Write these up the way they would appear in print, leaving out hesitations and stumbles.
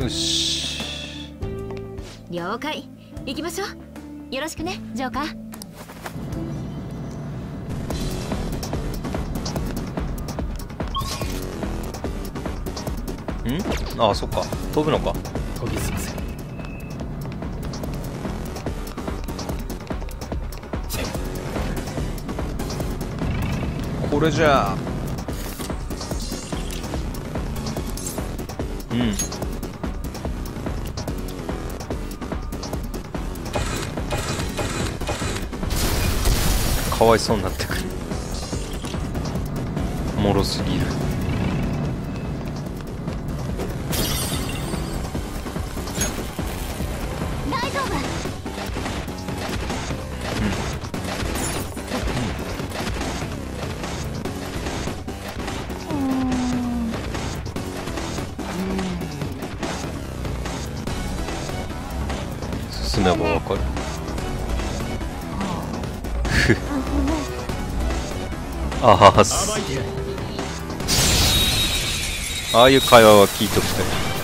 よし、 了解。行きましょう。よろしくね、ジョーカー。 ああ、そっか、飛ぶのか。 研ぎ澄ませ。 これじゃあ、かわいそうになってくる。もろすぎる。 大丈夫。 進めばわかる。ああ、ああいう会話は聞いときたい。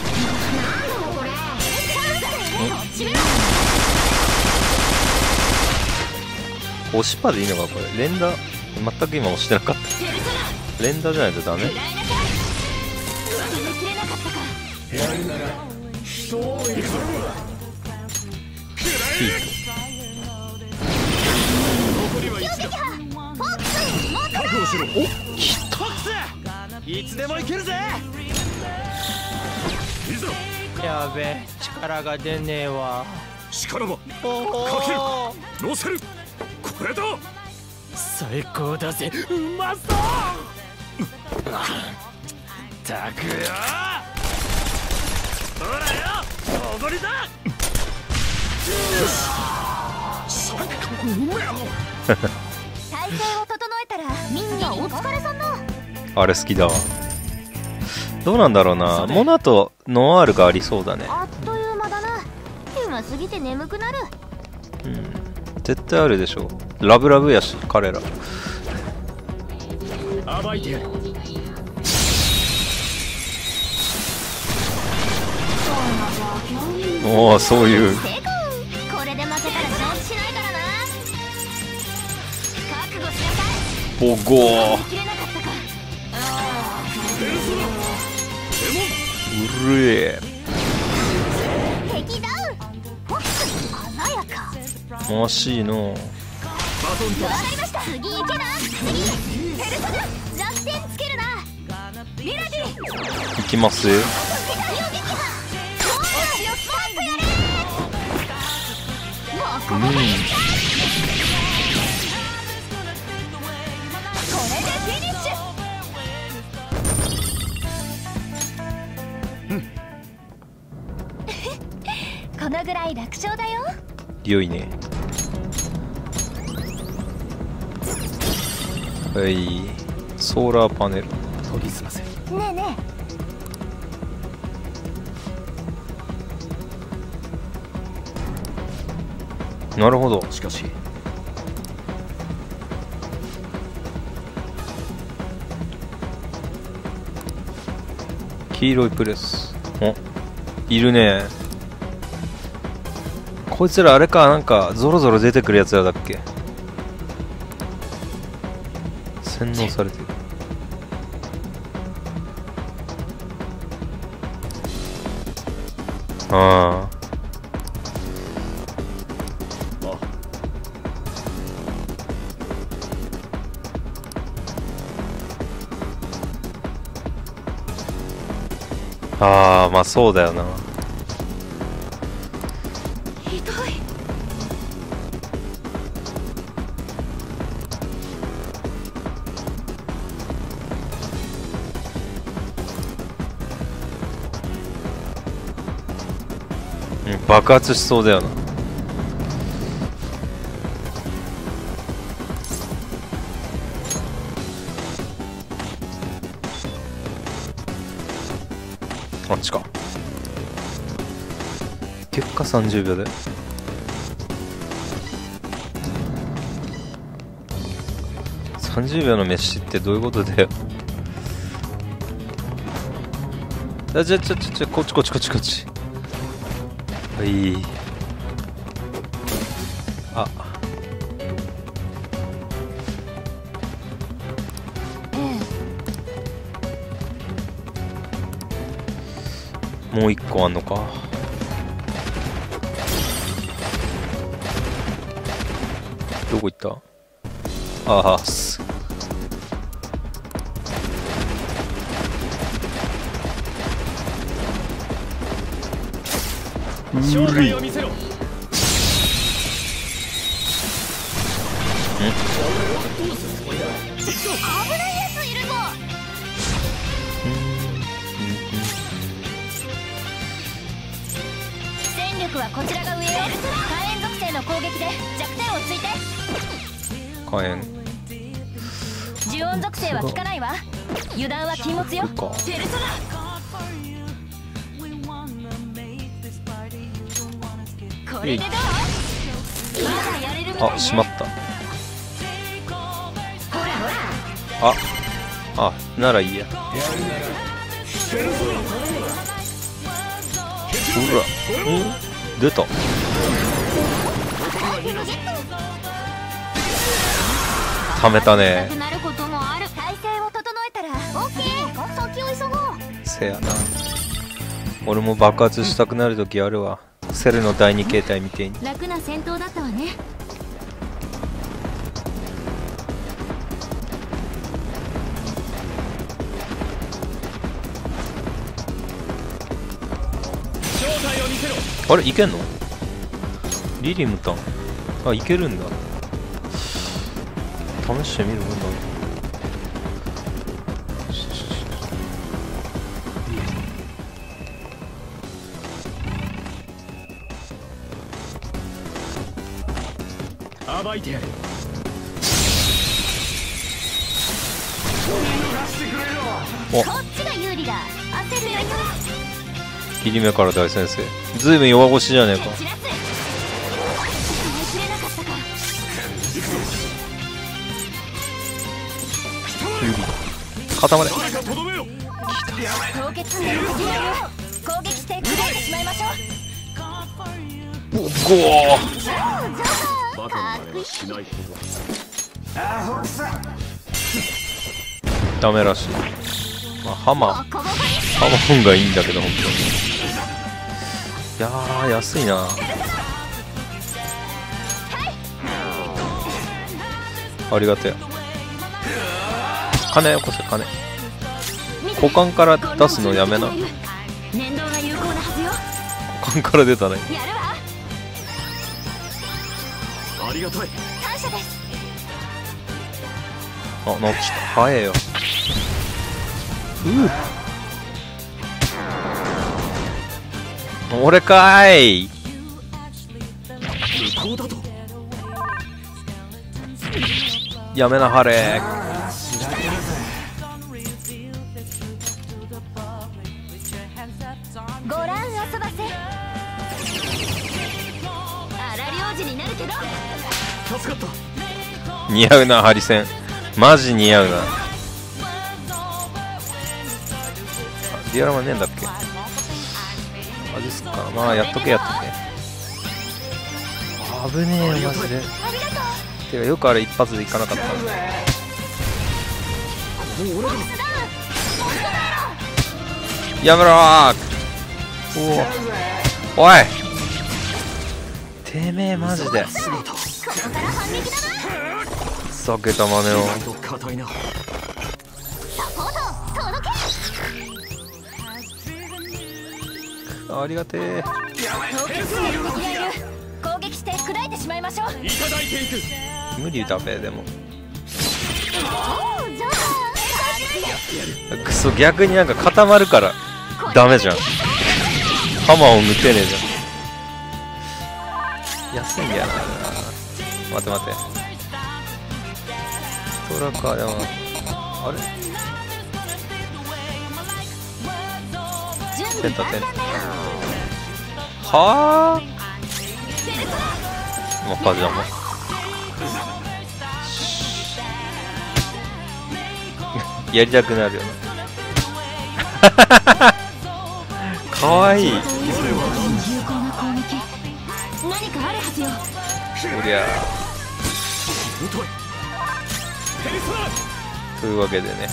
押しパでいいのかこれ。連打全く今押してなかった。連打じゃないとダメ。 やるなら人を入れろ。 ヒー残りは一だ。確保しろ。お、来た。フォックス、いつでもいけるぜ。いざ。 やべえ、力が出ねえわ。 力はかける。乗せる。これだ。最高だぜ。うまそう。たくよ。ほらよ、おごりだ。よし。最高。 体勢を整えたらみんなお疲れさんだ。 あれ好きだわ。どうなんだろうな。モナとノアールがありそうだね。 あっという間だな。暇すぎて眠くなる。 絶対あるでしょ。ラブラブやし彼ら。 暴いてやる。 おお、そういう。 これで負けたら承知しないからな。覚悟しなさい。 ボゴー。 切れなかったか。 うるえ。 敵ダウン。フォックス鮮やか。 惜しいの。 わかりました。次行けな。次ペルソナ弱点つけるな。ミラディいきますよ。 このぐらい楽勝だよ。 良いね。はい、ソーラーパネル。 研ぎ澄ませ。 ねえねなるほど。 しかし黄色いプレス。お、いるね。こいつらあれか、なんかゾロゾロ出てくるやつらだっけ。洗脳されてる。ああ、まあそうだよな。 ひどい。 爆発しそうだよな。あっちか。結果30秒で。30秒の飯ってどういうことだよ。あ、こっちこっちこっちこっち。 はい。あ、もう一個あんのか。どこ行った？ああ、 正体を見せろ。 危ないやついるぞ。戦力はこちらが上よ。火炎属性の攻撃で弱点をついて。 火炎。 呪音属性は効かないわ。油断は禁物よ。ペルソナ。これでどう？まだやれるみたいね。 あ、しまった。 ほらほら。 あ、ならいいや。ほら、出た。ためたね。せやな。俺も爆発したくなるときあるわ。セルの第二形態みてえに。 楽な戦闘だったわね。 あれ、いけんの？リリムタン。あ、いけるんだ。試してみるもんだ。 暴いてやる。 お、 こっちが有利だ。焦るよ。 切り目から大先生。ずいぶん弱腰じゃねえか。固まれ。 凍結に攻撃して砕いてしまいましょう。 ゴー。ダメらしい。まあ、ハマーンがいいんだけど、本当に。いやー、安いな。ありがてえ。金よこせ、金。股間から出すのやめな。股間から出たね。 ありがたい。 あ、なんか早えよ。俺かーい。やめなはれ。 ご覧遊ばせ。荒領事になるけど。 助かった。 似合うな、ハリセン。マジ似合うな。ディアラマねえんだっけ。マジっすか。まあやっとけやっとけ。危ねえよマジで。てかよくあれ一発でいかなかった。やめろー。おいてめえマジで避けたまねを。ありがてえ。 攻撃して砕いてしまいましょう。いただいていく。 無理だべ。でもクソ、逆になんか固まるからダメじゃん。ハマーを抜けねえじゃん。安いんやな。待て待て。トラか。でもあれテンタテンタはあ。もうパジャマやりたくなるよな。 かわいい。 有効な攻撃何かあるはずよ。 おりゃというわけでね、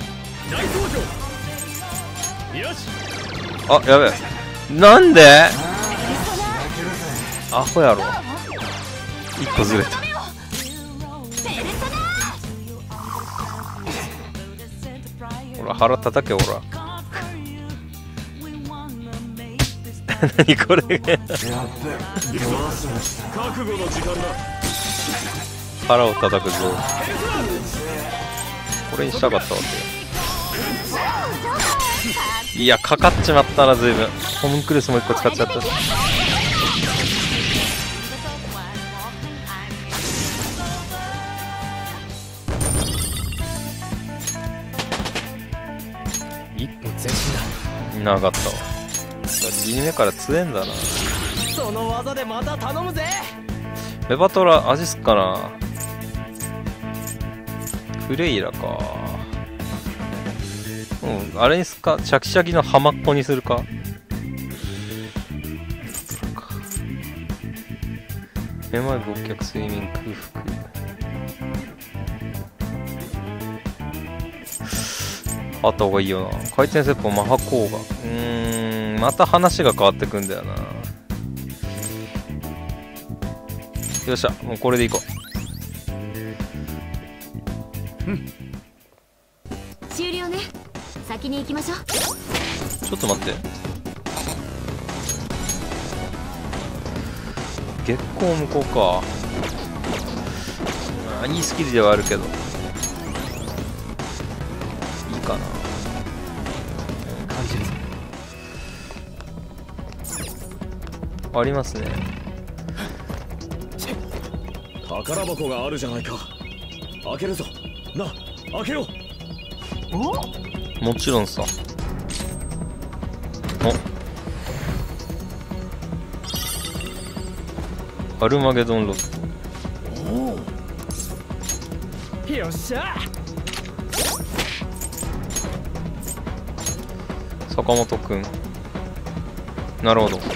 あ、やべえ、なんでアホやろ、1個ずれた。ほら腹叩け、ほら何これ腹を叩くぞ。これにしたかったわけ。いや、かかっちまったな、随分。ホムンクルスも1個使っちゃったし。一歩前進だ。なかったわ。2目から強えんだな。 その技でまた頼むぜ。 メバトラ味すっかな。フレイラか。うん、あれにすっか。シャキシャキの浜っ子にするか。めまい勃脚睡眠空腹。あった方がいいよな。回転説法マハコーガ。また話が変わってくんだよな。よっしゃ、もうこれでいこう。 終了ね。先に行きましょう。 ちょっと待って。月光向こうか。いいスキルではあるけど、いいかな。感じるぞ。ありますね。 宝箱があるじゃないか。開けるぞ。な、開けろ。 もちろんさ。お、アルマゲドンロット。よっしゃ。 坂本くん。なるほど。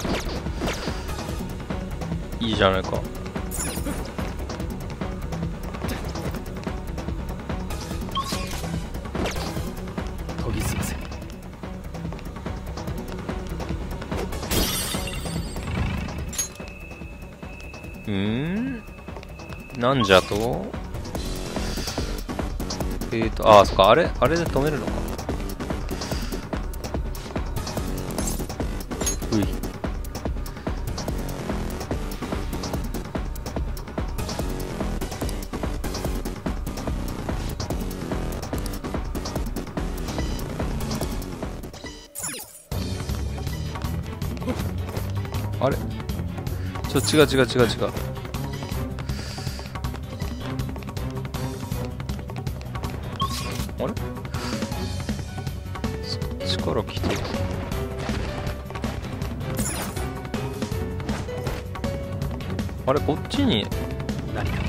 いいじゃないか。 研ぎ澄ませ。 なんじゃと。ああ、そっか、あれで止めるのか。うい。あれ、違う。あれ、そっちから来て。あれ、こっちに何か。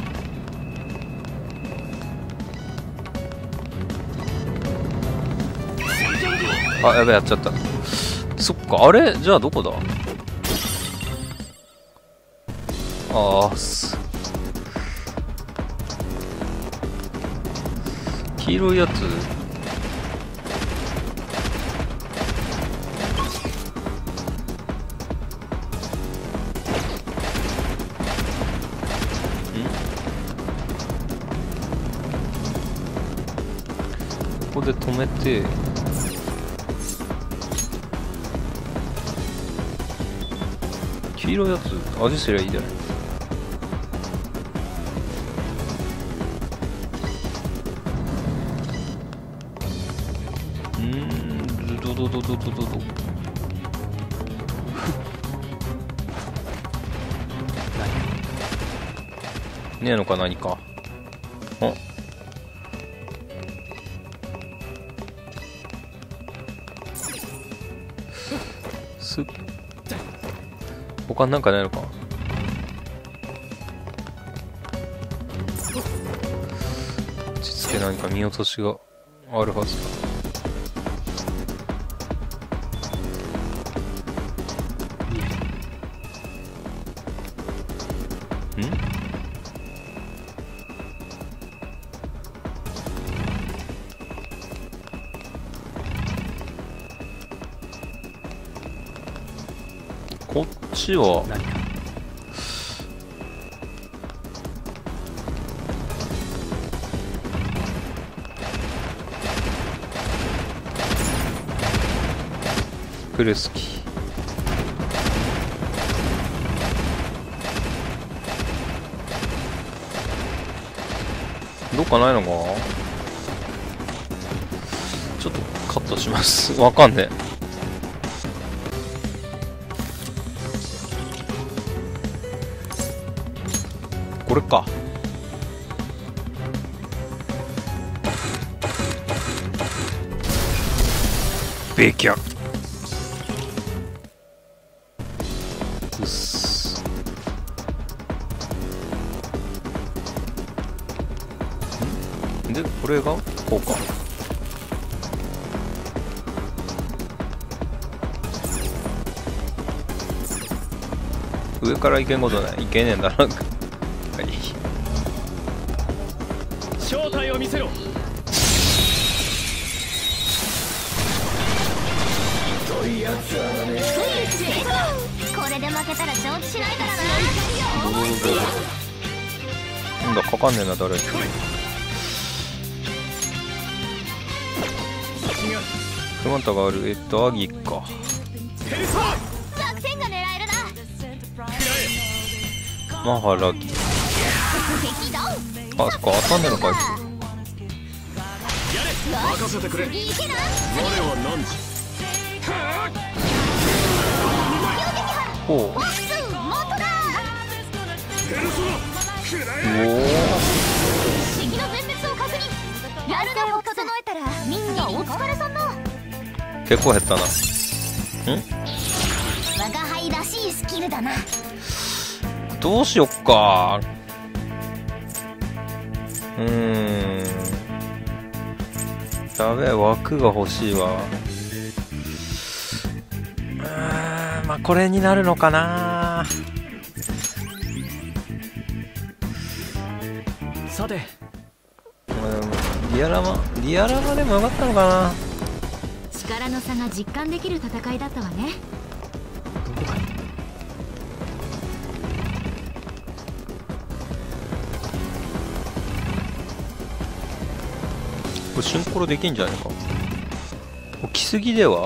あ、やべえ、やっちゃった。そっか、あれじゃあどこだ。黄色いやつ。ここで止めて、黄色いやつ味すりゃいいじゃない。どねえのか、何か。他なんかないのか。落ち着け、何か見落としがあるはずだ。 こっちはプレスキー。どっかないのかな。ちょっとカットします。わかんねえ。これか。べきゃ。うっす。で、これがこうか。上から行けんことない。いけねえんだな。はい。 正体を見せろ。 これで負けたら承知しないからな。 なんだかかんねえな誰に。熊田があるアギか。 弱点が狙えるな。 マハラギ。あ、そっか当たんねえのかい。 任せてくれ。我は何時。 ほう。おお。 敵の全滅を確認。やるなを整えたらみんなお疲れさんだ。 結構減ったな。 我が輩らしいスキルだな。 どうしよっか。やべえ、枠が欲しいわ。まあこれになるのかな。 さて、 リアラマでもよかったのかな。 力の差が実感できる戦いだったわね。 これシンコロできんじゃないか。来すぎでは。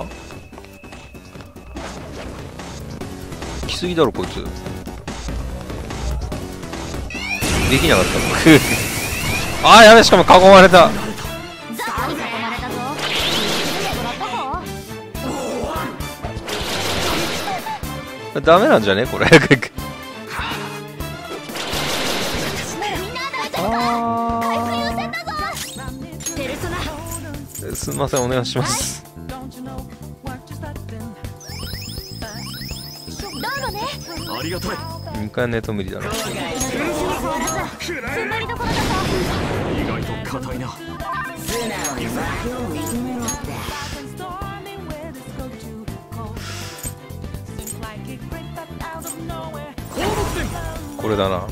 来すぎだろこいつ。できなかったあーやべ、しかも囲まれた。 ザッに囲まれたぞ。 ダメなんじゃねこれ。すみません、お願いします。 ありがたい。 2回ネット無理だな。 意外と硬いな。 これだな。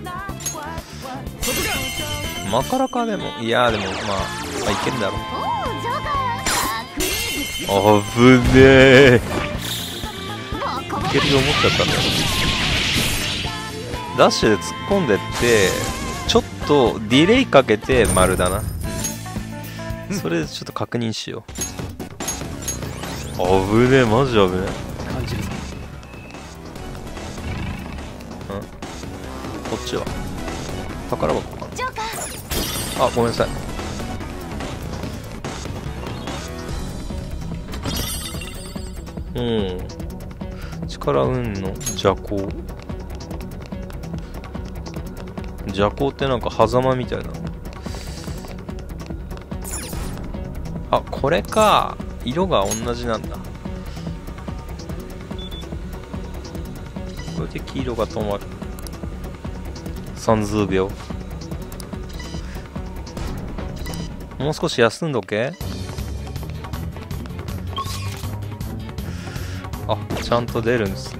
マカラカでも、いやでもまあいけんだろう。危ねえ。いけると思っちゃったんだよ。ダッシュで突っ込んでってちょっとディレイかけて丸だな。それでちょっと確認しよう。危ねえ、マジ危ねえ。 感じるぞ。 こっちは宝箱かな。あ、ごめんなさい。力運の邪行。邪行ってなんか狭間みたいな。あ、これか。色が同じなんだ。これで黄色が止まる。30秒。もう少し休んどけ。あ、ちゃんと出るんですね。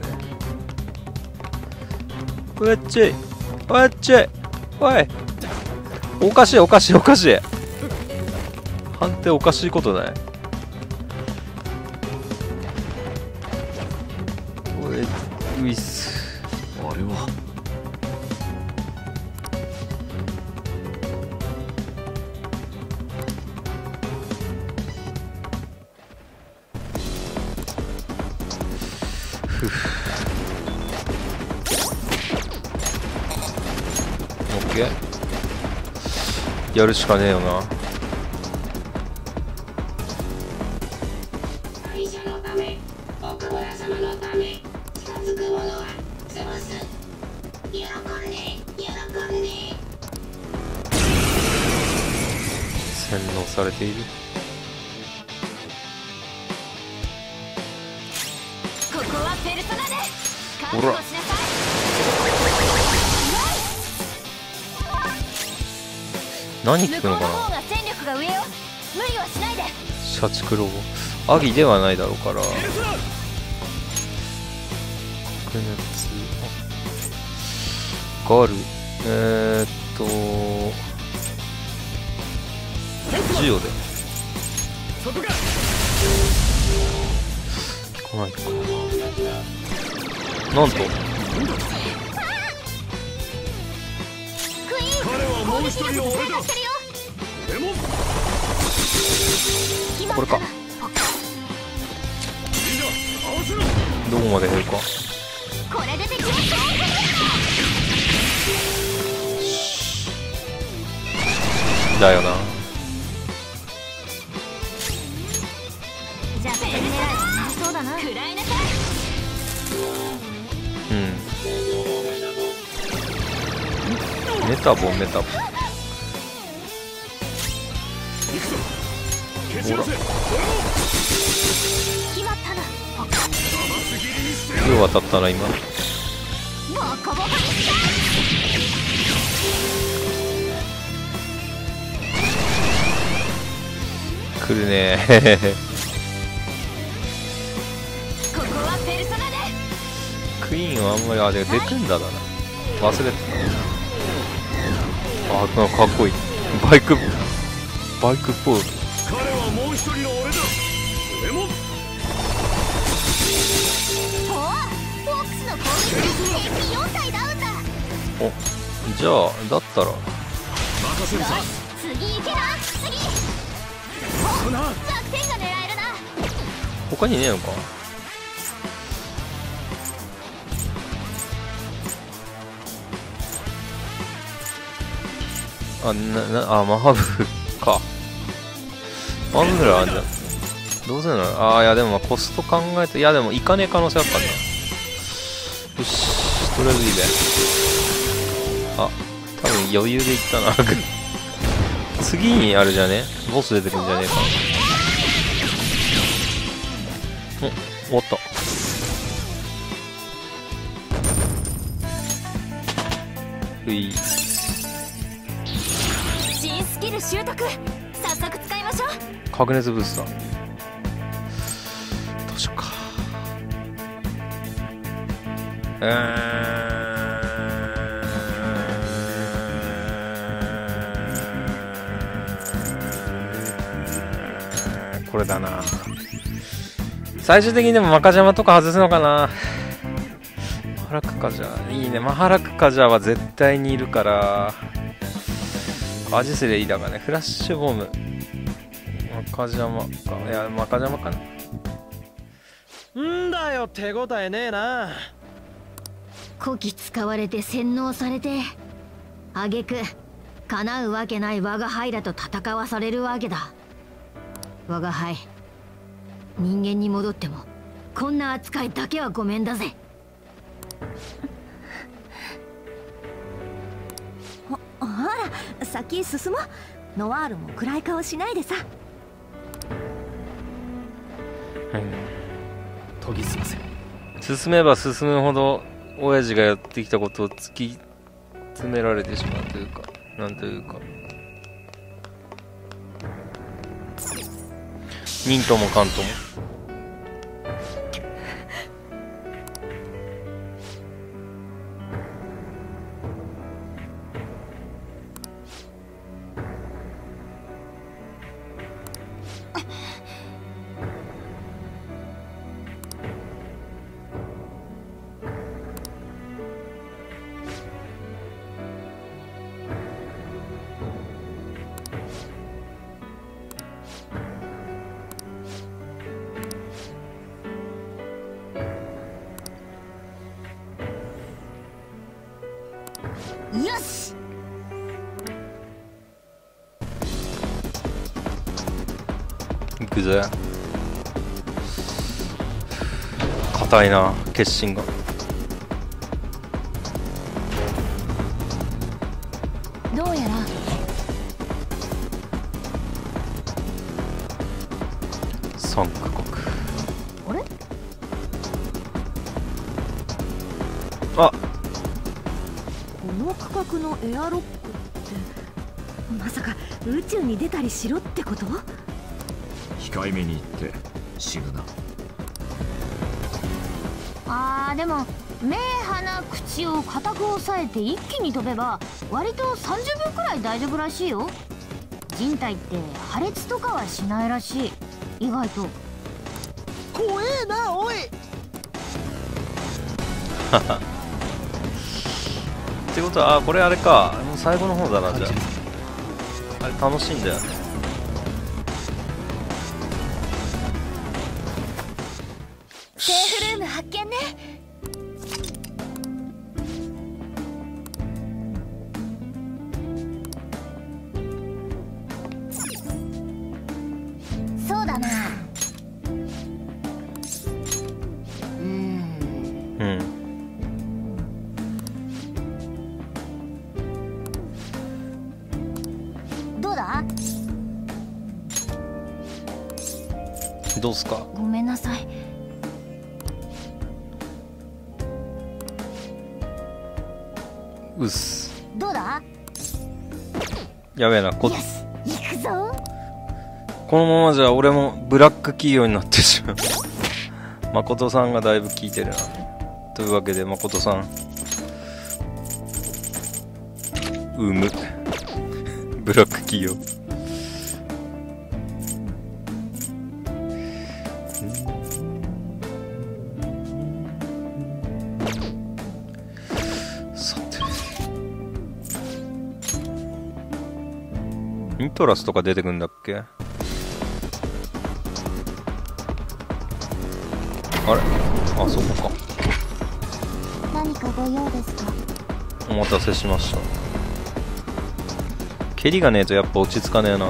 うっちい、うっちい、おい、おかしいおかしいおかしい。判定おかしいことない。うっういっす。 あれはふふ。オッケー、やるしかねえよな。 会社のため、奥村様のため、近づく者は潰す。喜んで、喜んで。 洗脳されている。 ここはペルソナで覚ほら悟しなさい。 何聞くのか向こうの方な。 が戦力が上よ。無理はしないで。 シャチクロボアギではないだろうから。白熱ガルジオでそこが来ないかなんと。 クイーン彼はもう一人の俺だ。 してるよ。 でも決まったこれか。 みんな合わせろ。 どこまで減るか。 これで敵を総攻撃だよな。 じゃあペル狙いそうだな。食らいなさい。 メタボメタボ。 行くぞ。蹴散らせ。 決まったな。 玉すぎりにしてやる。 よう当たったな今。 ボコボコにした来るねここはペルソナで。 クイーンはあんまりあれデクンダだな。忘れてた。あ、かっこいい。バイクっぽい。 彼はもう一人の俺だ。でもおお、フォックスの攻撃で平均4体ダウンだ。 お、じゃあだったら任せるさ。 次行けな。次。 そんな弱点が狙えるな。 他にねえのか。マハブか。マハブぐらいあるんじゃん。どうせなら、いやでもコスト考えて、いやでも行かねえ可能性あったんだ。よし、とりあえずいいべ。多分余裕で行ったな。次にあれじゃね、ボス出てくんじゃねえか。お、終わった。 新スキル習得。早速使いましょう。 白熱ブースター。どうしようか。これだな。最終的にでもマカジャマとか外すのかな。マハラクカジャいいね。マハラクカジャは絶対にいるからアジスレイだがね。フラッシュボムマカジャマか。いやマカジャマかな。 んだよ、手応えねえな。 こき使われて洗脳されて、挙句叶うわけない我が輩らと戦わされるわけだ。我が輩、人間に戻ってもこんな扱いだけはごめんだぜ。 ほら、先進もう。ノワールも暗い顔しないでさ。 研ぎ澄ませ。 進めば進むほど親父がやってきたことを突き詰められてしまうというか、なんというか、忍ともかんとも。 よし。 いくぜ。硬いな、決心が。 どうやら三カ国。 あれあ、 この区画のエアロックってまさか宇宙に出たりしろってこと？ 控えめに言って死ぬな。 でも目鼻口を固く押さえて一気に飛べば割と30秒くらい大丈夫らしいよ。人体って破裂とかはしないらしい。意外と怖えなおい。 ってことは、これあれか、もう最後の方だな。じゃああれ楽しいんだよね。 セーフルーム発見ね。 そうだな。 うん。 どうだ？ どうすか。 ごめんなさい。 うっす。 どうだ？ やべえな、 よし、行くぞ。 このままじゃ俺もブラック企業になってしまう。誠さんがだいぶ効いてるな。というわけで誠さんむブラック企業。さて、ニトラスとか出てくんだっけ。あれ、あそこか。 何かご用ですか？ お待たせしました。蹴りがねえとやっぱ落ち着かねえな。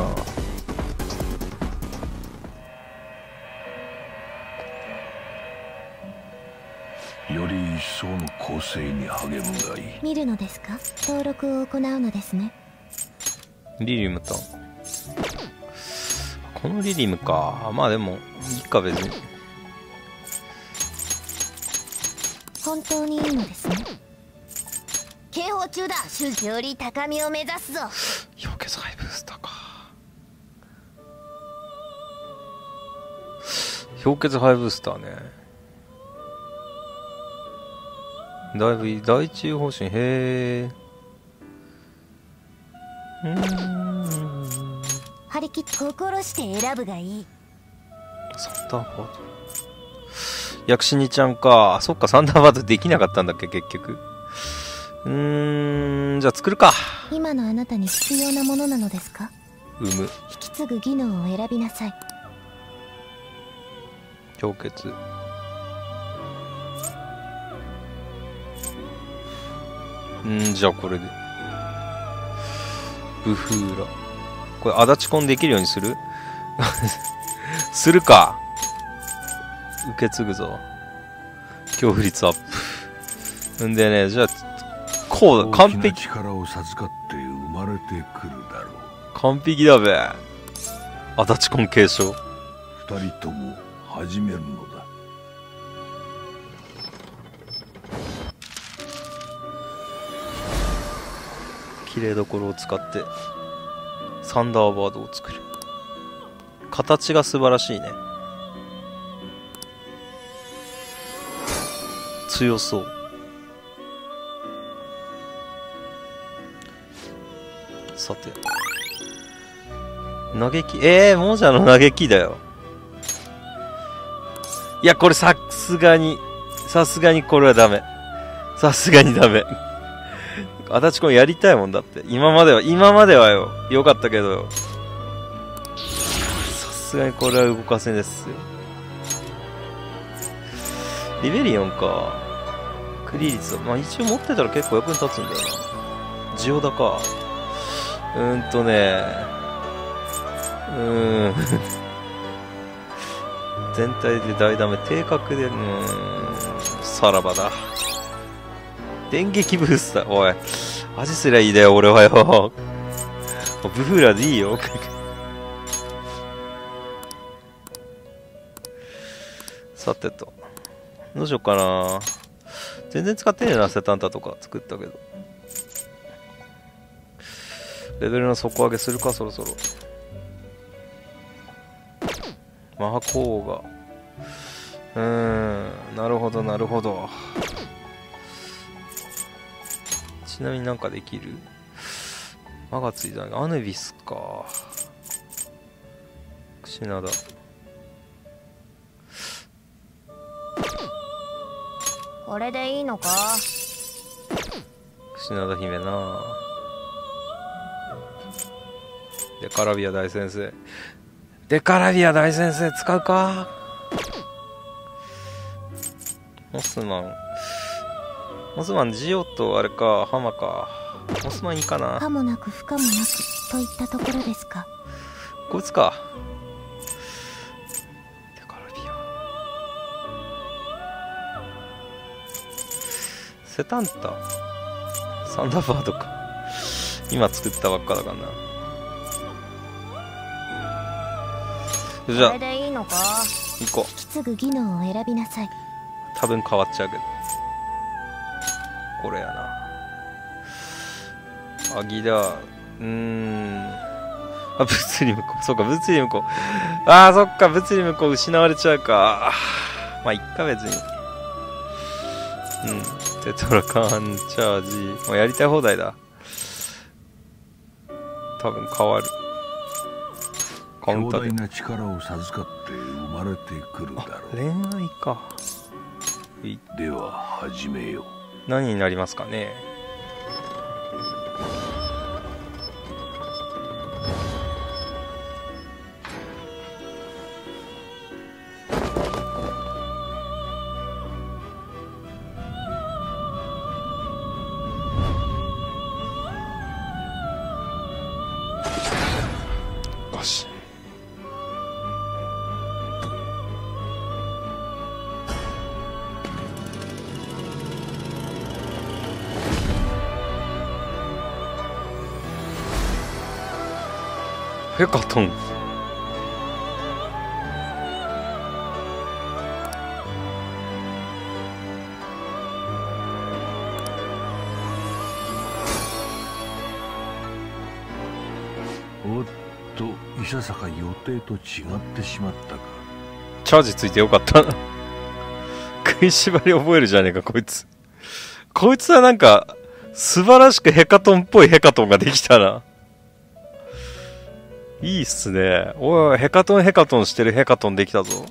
より一層の構成に励むがいい。 見るのですか？登録を行うのですね。 リリムとこのリリムか。まあでもいいか別に。 本当にいいのですね。 警報中だ。周期より高みを目指すぞ。 氷結ハイブースターか。氷結ハイブースターね。だいぶいい。第一方針。へえ。 張り切って心して選ぶがいい。 サンダーバード。薬師にちゃんか。そっか、サンダーバードできなかったんだっけ結局。じゃあ作るか。 今のあなたに必要なものなのですか？ 引引き継ぐ技能を選びなさい。 氷結。じゃあこれでブフーラ。これ足立コンできるようにするするか。受け継ぐぞ。恐怖率アップ。んでね、じゃあこうだ。完璧。 力を授かって生まれてくるだろう。 完璧だべ。足立コン継承。 二人とも始めるのだ。 綺麗どころを使ってサンダーバードを作る。形が素晴らしいね。強そう。さて、嘆き。モジャの嘆きだよ。いや、これさすがにこれはダメ。さすがにダメ。足立コンやりたいもんだって。今まではよ、よかったけど、さすがにこれは動かせんですよ。リベリオンか。クリ率は、まあ一応持ってたら結構役に立つんだよな。 ジオダか。全体で大ダメ。低角で、さらばだ。電撃ブースター。おい、味すりゃいいだよ、俺はよ。ブフーラーでいいよ。さてと。どうしよっかな。全然使ってねえな、セタンタとか作ったけど。レベルの底上げするか、そろそろ。マハコーガ。なるほど、なるほど。ちなみになんかできる？マがついたね。アヌビスか。クシナダ。 これでいいのか？ クシナダ姫な。デカラビア大先生。デカラビア大先生使うか？モスマン、ジオとあれか、ハマか。モスマンいいかな。 可もなく不可もなくといったところですか。 こいつか。デカラビア。セタンタ。サンダーバードか。今作ったばっかだからな。じゃあ、 これでいいのか？ 行こう。 引き継ぐ技能を選びなさい。 多分変わっちゃうけど。これやな。アギだ。あ、物理無効。そうか、物理無効。あー、そっか、物理無効失われちゃうか。まあ、いっか、別に。テトラカーンチャージ。もうやりたい放題だ。多分変わる。カウンターで。 強大な力を授かって生まれてくるだろう。 恋愛か。 では始めよう。 何になりますかね。よし。ヘカトン。 おっと、いささか予定と違ってしまったか。 チャージついてよかったな。食いしばり覚えるじゃねえか、こいつ。こいつはなんか、素晴らしくヘカトンっぽいヘカトンができたな。いいっすね。おい、ヘカトンしてるヘカトンできたぞ。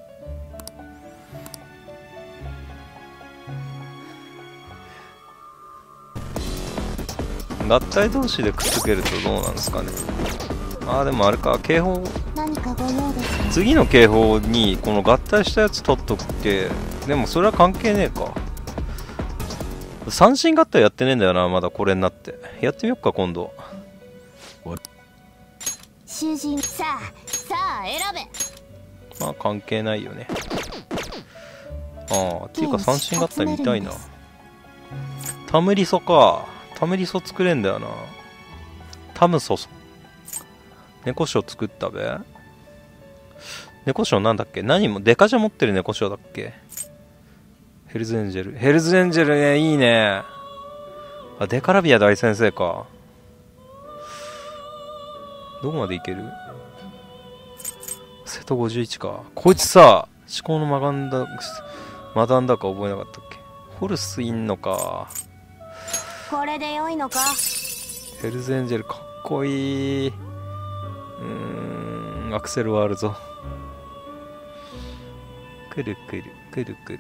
合体同士でくっつけるとどうなんですかね。あー、でもあれか、警報。 何かご用ですか？ 次の警報にこの合体したやつ取っとくっけ。でもそれは関係ねえか。三振合体やってねえんだよな、まだこれになって。やってみよっか、今度。 囚人。 さあ選べ。 まあ関係ないよね。ああ、っていうか三振合体見たいな。タムリソか。タムリソ作れんだよな。タムソソ。猫ショ作ったべ。猫ショなんだっけ。何もデカジャ持ってる猫ショだっけ。ヘルズエンジェル。ヘルズエンジェルね、いいね。あ、デカラビア大先生か。どこまでいける？瀬戸51か。こいつさ、思考のマダンダか覚えなかったっけ。ホルスいんのか。 これで良いのか？ ヘルズエンジェルかっこいい。アクセルはあるぞ。くるくるくるくる。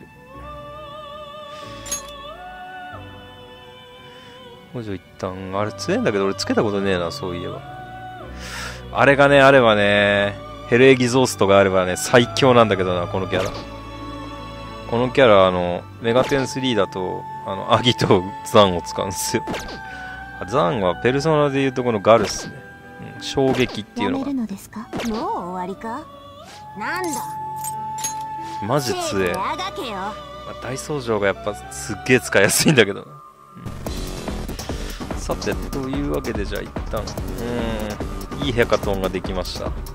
補助一旦あれ強いんだけど俺つけたことねえな、そういえば。あれがね、あればね、ヘルエギゾーストがあればね、最強なんだけどな、このキャラ。このキャラ、メガテン3だと、アギとザンを使うんですよ。 ザンはペルソナでいうとこのガルっすね、うん、衝撃っていうのがやめるのですか？もう終わりか？なんだマジ強え、 あがけよ。 まあ、大僧正がやっぱすっげえ使いやすいんだけどな、うん、さてというわけでじゃあ一旦いいヘカトンができました。